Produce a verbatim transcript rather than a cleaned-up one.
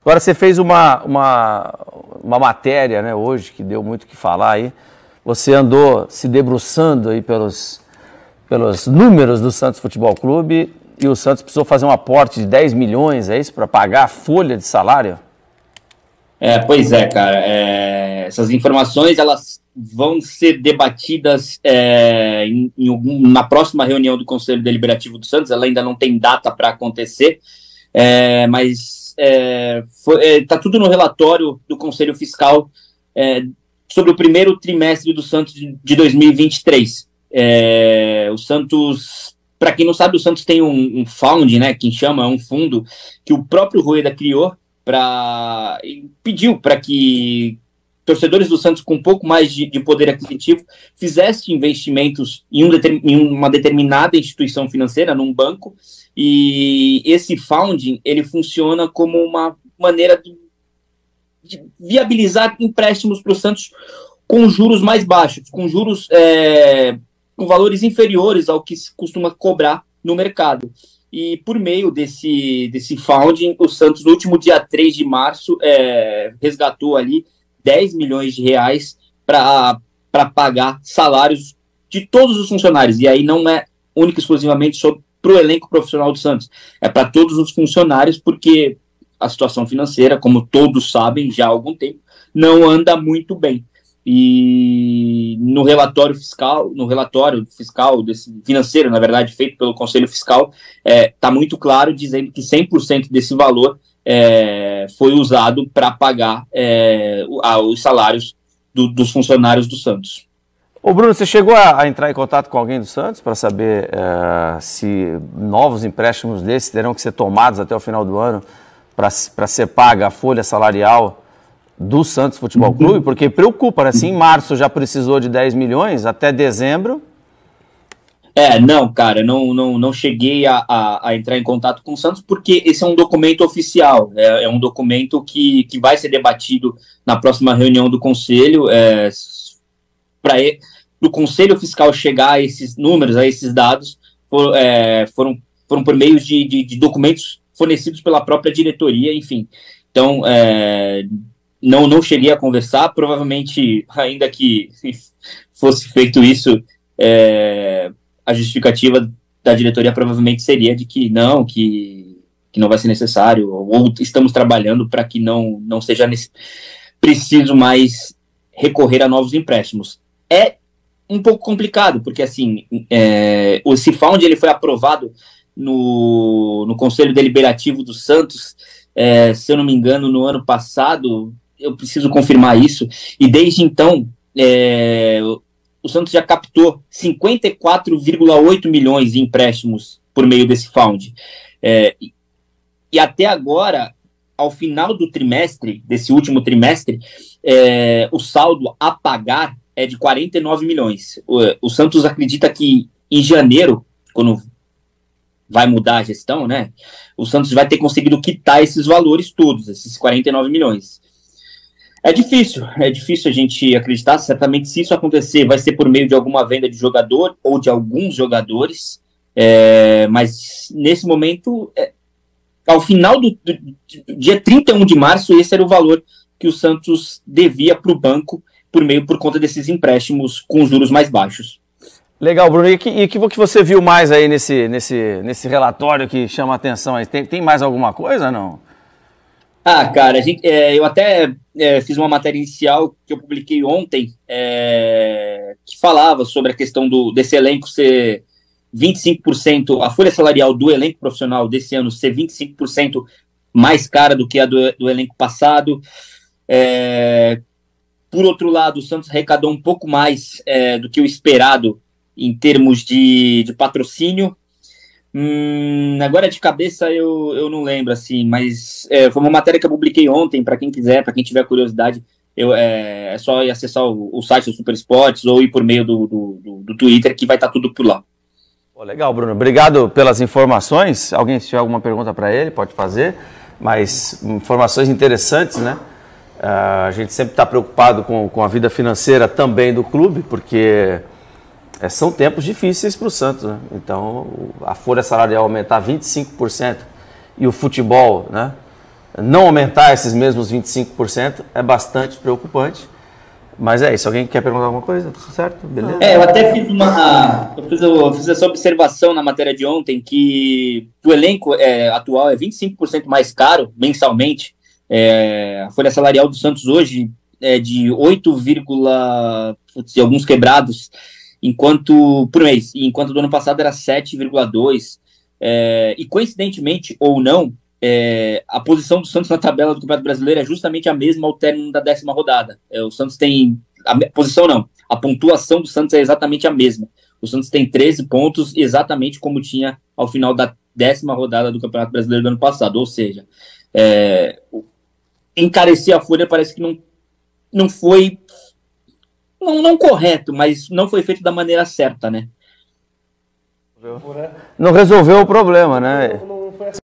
Agora, você fez uma, uma, uma matéria, né, hoje, que deu muito o que falar aí. Você andou se debruçando aí pelos, pelos números do Santos Futebol Clube e o Santos precisou fazer um aporte de dez milhões, é isso, para pagar a folha de salário? É, pois é, cara. É, essas informações, elas vão ser debatidas é, em, em algum, na próxima reunião do Conselho Deliberativo do Santos. Ela ainda não tem data para acontecer, é, mas é, foi, é, tá tudo no relatório do Conselho Fiscal é, sobre o primeiro trimestre do Santos de, de dois mil e vinte e três. É, o Santos, para quem não sabe, o Santos tem um, um fund, né, que chama, um fundo que o próprio Rueda criou, Pra, pediu para que torcedores do Santos com um pouco mais de, de poder aquisitivo fizessem investimentos em, um, em uma determinada instituição financeira, num banco, e esse funding, ele funciona como uma maneira de, de viabilizar empréstimos para o Santos com juros mais baixos, com juros é, com valores inferiores ao que se costuma cobrar no mercado. E por meio desse, desse funding, o Santos, no último dia três de março, é, resgatou ali dez milhões de reais para pagar salários de todos os funcionários. E aí não é única e exclusivamente para o elenco profissional do Santos, é para todos os funcionários, porque a situação financeira, como todos sabem já há algum tempo, não anda muito bem. E no relatório fiscal, no relatório fiscal desse, financeiro, na verdade, feito pelo Conselho Fiscal, está é, muito claro dizendo que cem por cento desse valor é, foi usado para pagar é, os salários do, dos funcionários do Santos. Ô Bruno, você chegou a, a entrar em contato com alguém do Santos para saber é, se novos empréstimos desses terão que ser tomados até o final do ano para ser paga a folha salarial do Santos Futebol Clube? Porque preocupa, né? Se em março já precisou de dez milhões, até dezembro... É, não, cara, não, não, não cheguei a, a, a entrar em contato com o Santos, porque esse é um documento oficial, é, é um documento que, que vai ser debatido na próxima reunião do Conselho. É, para o Conselho Fiscal chegar a esses números, a esses dados, for, é, foram, foram por meio de, de, de documentos fornecidos pela própria diretoria, enfim. Então, é... Não, não cheguei a conversar, provavelmente, ainda que fosse feito isso, é, a justificativa da diretoria provavelmente seria de que não, que, que não vai ser necessário, ou estamos trabalhando para que não, não seja nesse, preciso mais recorrer a novos empréstimos. É um pouco complicado, porque assim, é, o Cifund, ele foi aprovado no, no Conselho Deliberativo do Santos, é, se eu não me engano, no ano passado. Eu preciso confirmar isso, e desde então é, o Santos já captou cinquenta e quatro vírgula oito milhões de empréstimos por meio desse fund, é, e, e até agora, ao final do trimestre, desse último trimestre, é, o saldo a pagar é de quarenta e nove milhões. O, o Santos acredita que em janeiro, quando vai mudar a gestão, né, o Santos vai ter conseguido quitar esses valores todos, esses quarenta e nove milhões. É difícil, é difícil a gente acreditar. Certamente, se isso acontecer, vai ser por meio de alguma venda de jogador ou de alguns jogadores, é, mas nesse momento, é, ao final do, do, do dia trinta e um de março, esse era o valor que o Santos devia para o banco por meio por conta desses empréstimos com juros mais baixos. Legal, Bruno. E o que, que, que você viu mais aí nesse, nesse, nesse relatório que chama a atenção? Tem, tem mais alguma coisa, não? Ah, cara, a gente, é, eu até é, fiz uma matéria inicial que eu publiquei ontem, é, que falava sobre a questão do, desse elenco ser vinte e cinco por cento, a folha salarial do elenco profissional desse ano ser vinte e cinco por cento mais cara do que a do, do elenco passado. É, por outro lado, o Santos arrecadou um pouco mais é, do que o esperado em termos de, de patrocínio. Hum, agora de cabeça eu, eu não lembro, assim, mas é, foi uma matéria que eu publiquei ontem, para quem quiser, para quem tiver curiosidade, eu, é, é só ir acessar o, o site do Super Esportes ou ir por meio do, do, do, do Twitter, que vai estar tudo por lá. Pô, legal, Bruno. Obrigado pelas informações. Alguém, se tiver alguma pergunta para ele, pode fazer, mas informações interessantes, né? Uh, a gente sempre está preocupado com, com a vida financeira também do clube, porque é, são tempos difíceis para o Santos, né? Então, a folha salarial aumentar vinte e cinco por cento e o futebol, né, não aumentar esses mesmos vinte e cinco por cento é bastante preocupante. Mas é isso. Alguém quer perguntar alguma coisa? Tudo certo? Beleza? É, eu até fiz uma. Eu fiz, eu fiz essa observação na matéria de ontem que o elenco é, atual é vinte e cinco por cento mais caro mensalmente. É, a folha salarial do Santos hoje é de oito, putz, alguns quebrados, enquanto por mês, enquanto do ano passado era sete vírgula dois. É, e coincidentemente ou não, É, a posição do Santos na tabela do Campeonato Brasileiro é justamente a mesma ao término da décima rodada. É, o Santos tem... A posição não, a pontuação do Santos é exatamente a mesma. O Santos tem treze pontos, exatamente como tinha ao final da décima rodada do Campeonato Brasileiro do ano passado. Ou seja, é, encarecer a folha parece que não, não foi... Não, não correto, mas não foi feito da maneira certa, né? Não resolveu o problema, né?